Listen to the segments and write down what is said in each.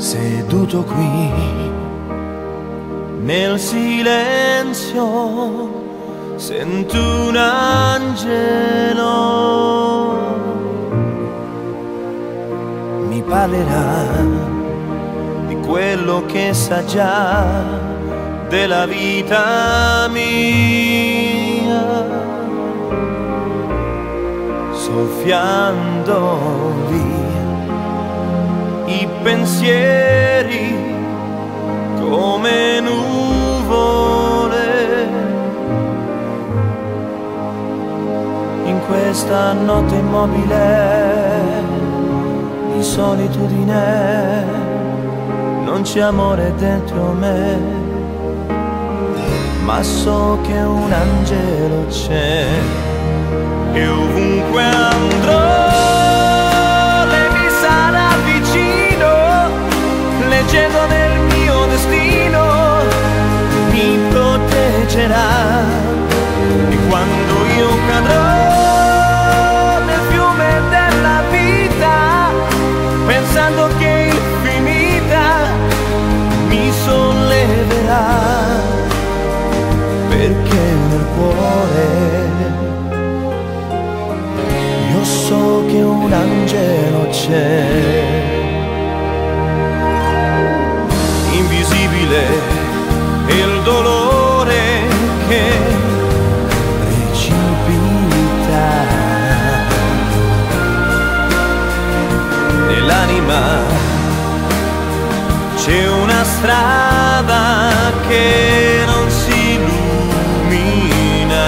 Seduto qui nel silenzio sento un angelo, mi parlerà di quello che sa già della vita mia, soffiando via i pensieri come nuvole in questa notte immobile di solitudine. Non c'è amore dentro me, ma so che un angelo c'è e ovunque andrò leggendo nel mio destino mi proteggerà. E quando io cadrò nel fiume della vita pensando che è finita mi solleverà, perché nel cuore io so che un angelo c'è. Invisibile è il dolore che precipita nell'anima, c'è una strada che non si illumina.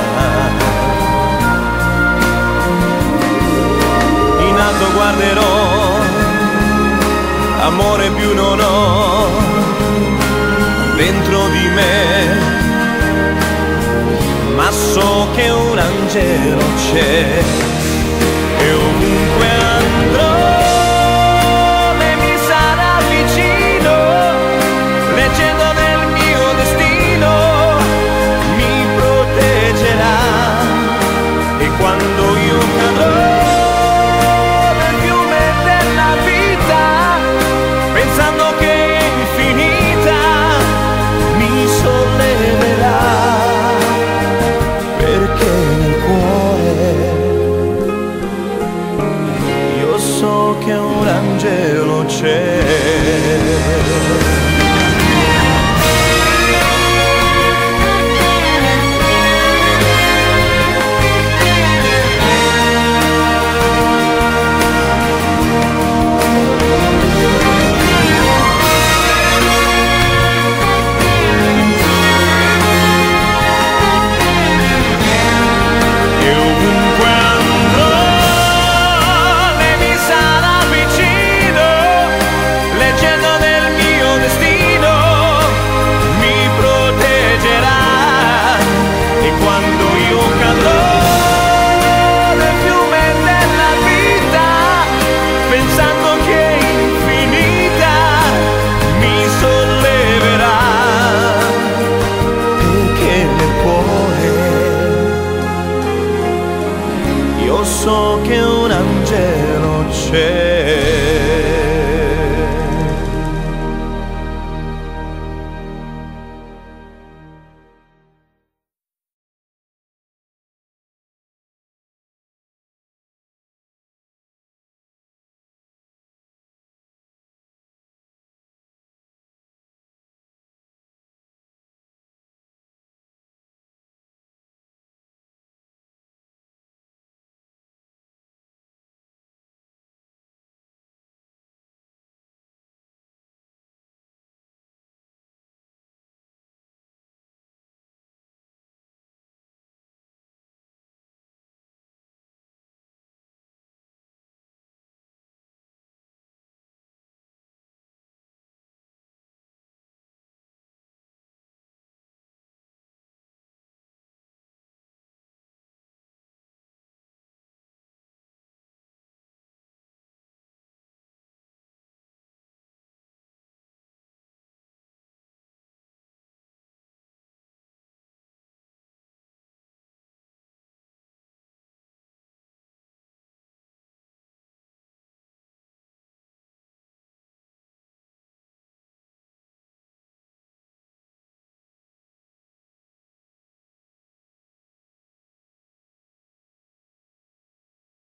In alto guarderò, amore più non ho dentro di me, ma so che un angelo c'è e ovunque andrò lei mi sarà vicino, leggendo nel mio destino mi proteggerà. E quando io cadrò pensando che è infinita mi solleverà, perché nel cuore io so che un angelo c'è. So che un angelo c'è.